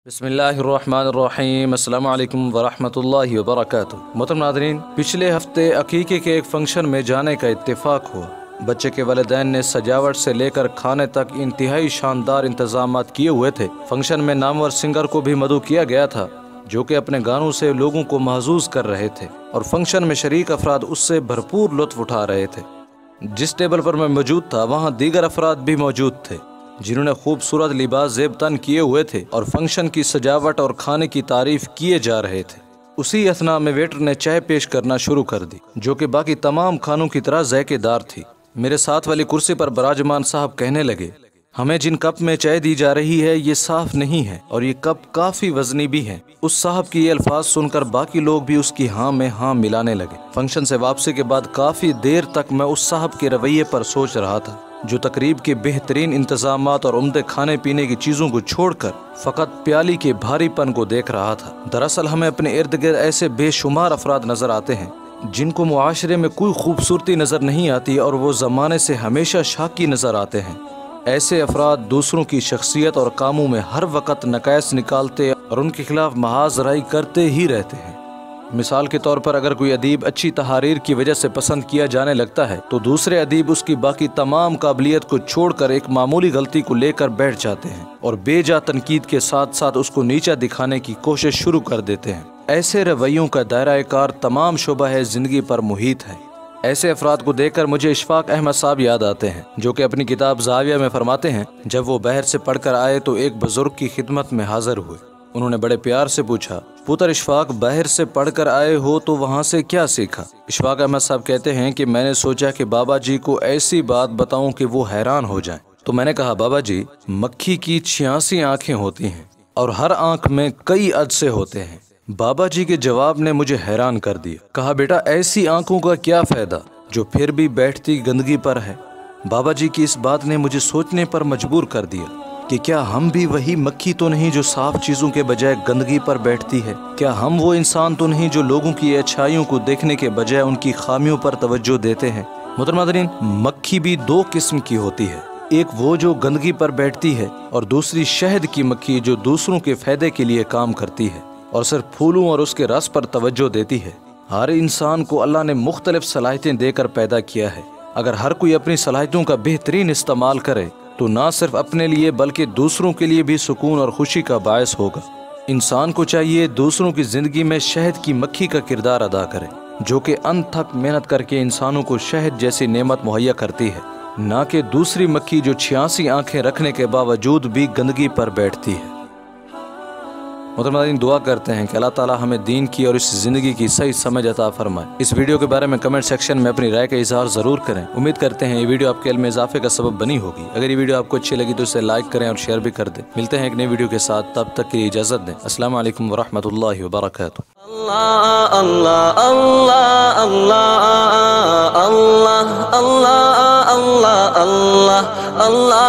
बिस्मिल्लाहिर्रहमानिर्रहीम अस्सलामु अलैकुम वरहमतुल्लाहि वबरकातुहू। मोहतरम नाज़रीन, पिछले हफ्ते अकीक़े के एक फंक्शन में जाने का इत्तेफाक हुआ। बच्चे के वालिदैन ने सजावट से लेकर खाने तक इंतहाई शानदार इंतजामात किए हुए थे। फंक्शन में नामवर सिंगर को भी मदऊ किया गया था जो कि अपने गानों से लोगों को महजूज कर रहे थे और फंक्शन में शरीक अफराद उससे भरपूर लुत्फ़ उठा रहे थे। जिस टेबल पर मैं मौजूद था वहाँ दीगर अफराद भी मौजूद थे जिन्होंने खूबसूरत लिबास ज़ेब तन किए हुए थे और फंक्शन की सजावट और खाने की तारीफ किए जा रहे थे। उसी अथना में वेटर ने चाय पेश करना शुरू कर दी जो कि बाकी तमाम खानों की तरह ज़ायकेदार थी। मेरे साथ वाली कुर्सी पर बराजमान साहब कहने लगे, हमें जिन कप में चाय दी जा रही है ये साफ नहीं है और ये कप काफ़ी वजनी भी है। उस साहब की ये अल्फाज सुनकर बाकी लोग भी उसकी हाँ में हाँ मिलाने लगे। फंक्शन से वापसी के बाद काफ़ी देर तक मैं उस साहब के रवैये पर सोच रहा था जो तकरीब के बेहतरीन इंतजामात और उम्दे खाने पीने की चीज़ों को छोड़कर फ़कत प्याली के भारीपन को देख रहा था। दरअसल हमें अपने इर्द गिर्द ऐसे बेशुमार अफराद नज़र आते हैं जिनको मुआशरे में कोई खूबसूरती नज़र नहीं आती और वो ज़माने से हमेशा शाकी नज़र आते हैं। ऐसे अफराद दूसरों की शख्सियत और कामों में हर वक्त नकायस निकालते और उनके खिलाफ महाजराई करते ही रहते हैं। मिसाल के तौर पर अगर कोई अदीब अच्छी तहारीर की वजह से पसंद किया जाने लगता है तो दूसरे अदीब उसकी बाकी तमाम काबिलियत को छोड़कर एक मामूली गलती को लेकर बैठ जाते हैं और बेजा तनकीद के साथ साथ उसको नीचा दिखाने की कोशिश शुरू कर देते हैं। ऐसे रवैयों का दायरा कार तमाम शुबह ज़िंदगी पर मुहित है। ऐसे अफराद को देखकर मुझे इशफाक अहमद साहब याद आते हैं जो कि अपनी किताब ज़ाविया में फरमाते हैं, जब वो बाहर से पढ़कर आए तो एक बुजुर्ग की खिदमत में हाजिर हुए। उन्होंने बड़े प्यार से पूछा, पुत्र इशफाक, बाहर से पढ़कर आए हो तो वहाँ से क्या सीखा? इशफाक अहमद साहब कहते हैं कि मैंने सोचा कि बाबा जी को ऐसी बात बताऊं कि वो हैरान हो जाएं। तो मैंने कहा, बाबा जी, मक्खी की 86 आँखें होती हैं और हर आँख में कई अदसे होते हैं। बाबा जी के जवाब ने मुझे हैरान कर दिया। कहा, बेटा, ऐसी आँखों का क्या फ़ायदा जो फिर भी बैठती गंदगी पर है? बाबा जी की इस बात ने मुझे सोचने पर मजबूर कर दिया कि क्या हम भी वही मक्खी तो नहीं जो साफ चीज़ों के बजाय गंदगी पर बैठती है? क्या हम वो इंसान तो नहीं जो लोगों की अच्छाइयों को देखने के बजाय उनकी खामियों पर तवज्जो देते हैं? मोहतरम नाज़रीन, मक्खी भी दो किस्म की होती है, एक वो जो गंदगी पर बैठती है और दूसरी शहद की मक्खी जो दूसरों के फ़ायदे के लिए काम करती है और सिर्फ फूलों और उसके रस पर तवज्जो देती है। हर इंसान को अल्लाह ने मुख्तलिफ सलाहियतें देकर पैदा किया है। अगर हर कोई अपनी सलाहियतों का बेहतरीन इस्तेमाल करे तो ना सिर्फ अपने लिए बल्कि दूसरों के लिए भी सुकून और खुशी का बायस होगा। इंसान को चाहिए दूसरों की ज़िंदगी में शहद की मक्खी का किरदार अदा करे जो कि अनथक मेहनत करके इंसानों को शहद जैसी नेमत मुहैया करती है, ना कि दूसरी मक्खी जो 86 आँखें रखने के बावजूद भी गंदगी पर बैठती है। मुहतरम दुआ करते हैं कि अल्लाह ताला हमें दीन की और इस ज़िंदगी की सही समझ अता फरमाए। इस वीडियो के बारे में कमेंट सेक्शन में अपनी राय का इजहार ज़रूर करें। उम्मीद करते हैं ये वीडियो आपके इल्म में इजाफे का सबब बनी होगी। अगर ये वीडियो आपको अच्छी लगी तो इसे लाइक करें और शेयर भी कर दें। मिलते हैं एक नई वीडियो के साथ, तब तक के लिए इजाज़त दें। अस्सलामु अलैकुम वरहमतुल्लाहि वबरकातुहू। अल्लाह अल्लाह अल्लाह अल्लाह अल्लाह अल्लाह अल्लाह अल्लाह अल्लाह